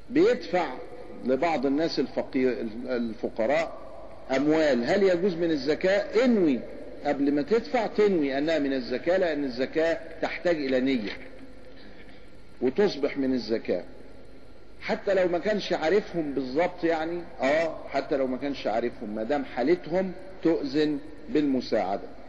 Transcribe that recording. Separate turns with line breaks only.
بيدفع لبعض الناس الفقراء اموال، هل يجوز من الزكاة؟ انوي قبل ما تدفع، تنوي انها من الزكاة، لان الزكاة تحتاج الى نية وتصبح من الزكاة. حتى لو ما كانش عارفهم بالظبط يعني، حتى لو ما كانش عارفهم، ما دام حالتهم تؤذن بالمساعدة.